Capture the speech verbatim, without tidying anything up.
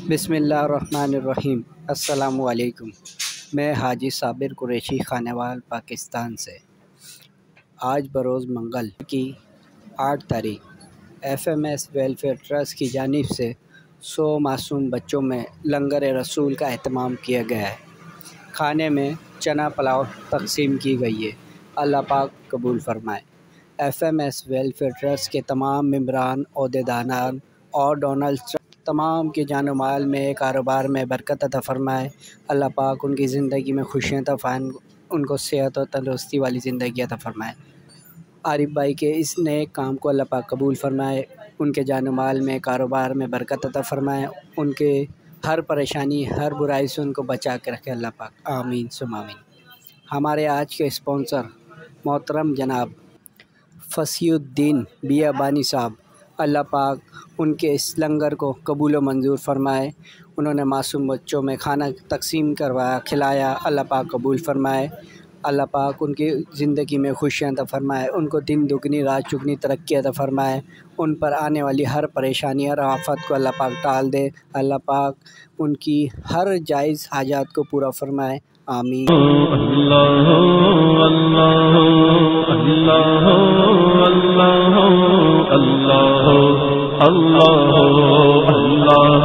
بسم اللہ الرحمن الرحیم۔ السلام علیکم۔ میں حاجی صابر قریشی خانوال پاکستان سے آج بروز منگل کی آٹھ تاریخ F M S welfare trust کی جانب سے سو معصوم بچوں میں لنگر رسول کا اہتمام کیا گیا ہے۔ کھانے میں چنا پلاؤ تقسیم کی گئی ہے۔ اللہ پاک قبول فرمائے۔ F M S welfare trust کے تمام ممبران، عہدیداران اور ڈونرز تمام کے جان و مال میں، کاروبار میں برکت عطا فرمائے۔ اللہ پاک ان کی زندگی میں خوشیاں عطا فرمائے، ان کو صحت اور تندرستی والی زندگی عطا فرمائے۔ عارف بھائی کے اس نئے کام کو اللہ پاک قبول فرمائے، ان کے جان و مال میں، کاروبار میں برکت عطا فرمائے، ان کے ہر پریشانی، ہر برائی سے ان کو بچا کے رکھے اللہ پاک، آمین ثم آمین۔ ہمارے آج کے اسپانسر محترم جناب فصیح الدین بیابانی صاحب، اللہ پاک ان کے اس لنگر کو قبول و منظور فرمائے۔ انہوں نے معصوم بچوں میں کھانا تقسیم کروایا، کھلایا، اللہ پاک قبول فرمائے۔ اللہ پاک ان کی زندگی میں خوشیاں عطا فرمائے، ان کو دن دگنی رات چگنی ترقی عطا فرمائے، ان پر آنے والی ہر پریشانی اور آفت کو اللہ پاک ٹال دے۔ اللہ پاک ان کی ہر جائز حاجات کو پورا فرمائے، آمین۔ اللہ اللہ اللہ اللہ اللہ اللہ اللہ